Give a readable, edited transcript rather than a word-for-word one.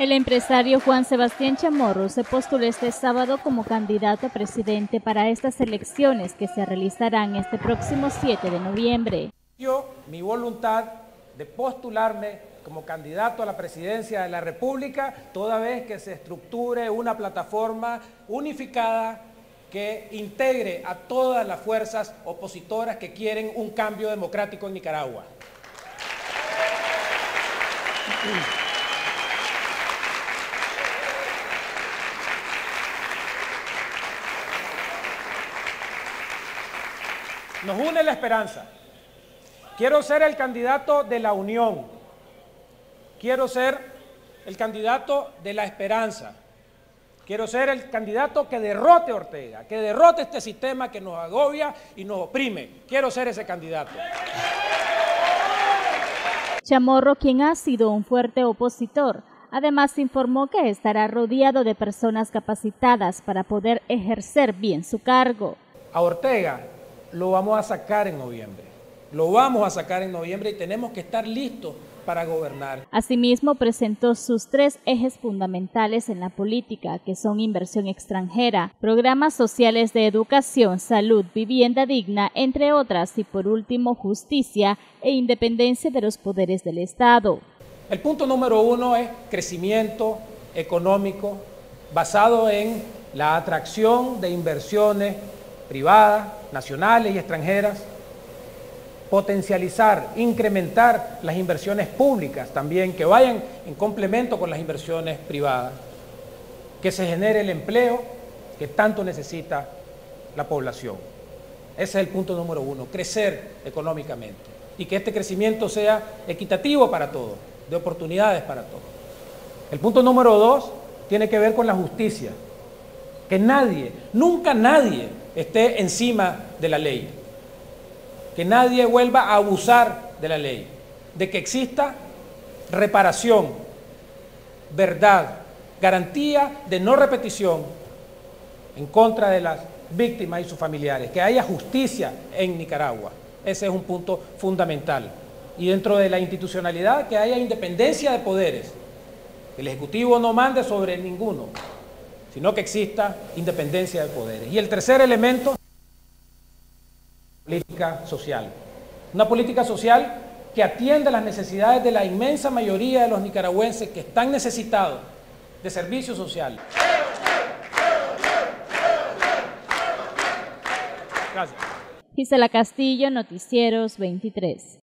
El empresario Juan Sebastián Chamorro se postuló este sábado como candidato a presidente para estas elecciones que se realizarán este próximo 7 de noviembre. Mi voluntad de postularme como candidato a la presidencia de la República, toda vez que se estructure una plataforma unificada que integre a todas las fuerzas opositoras que quieren un cambio democrático en Nicaragua. Nos une la esperanza. Quiero ser el candidato de la unión. Quiero ser el candidato de la esperanza. Quiero ser el candidato que derrote a Ortega, que derrote este sistema que nos agobia y nos oprime. Quiero ser ese candidato. Chamorro, quien ha sido un fuerte opositor, además informó que estará rodeado de personas capacitadas para poder ejercer bien su cargo. A Ortega lo vamos a sacar en noviembre. Lo vamos a sacar en noviembre y tenemos que estar listos para gobernar. Asimismo, presentó sus 3 ejes fundamentales en la política, que son inversión extranjera, programas sociales de educación, salud, vivienda digna, entre otras, y por último, justicia e independencia de los poderes del Estado. El punto número 1 es crecimiento económico basado en la atracción de inversiones privadas, nacionales y extranjeras, potencializar, incrementar las inversiones públicas también, que vayan en complemento con las inversiones privadas, que se genere el empleo que tanto necesita la población. Ese es el punto número 1, crecer económicamente y que este crecimiento sea equitativo para todos, de oportunidades para todos. El punto número 2 tiene que ver con la justicia, que nadie, nunca nadie esté encima de la ley, que nadie vuelva a abusar de la ley, de que exista reparación, verdad, garantía de no repetición en contra de las víctimas y sus familiares, que haya justicia en Nicaragua. Ese es un punto fundamental. Y dentro de la institucionalidad, que haya independencia de poderes, que el Ejecutivo no mande sobre ninguno, sino que exista independencia de poderes. Y el tercer elemento, política social. Una política social que atienda las necesidades de la inmensa mayoría de los nicaragüenses que están necesitados de servicios sociales. Gracias. Gisela Castillo, Noticieros 23.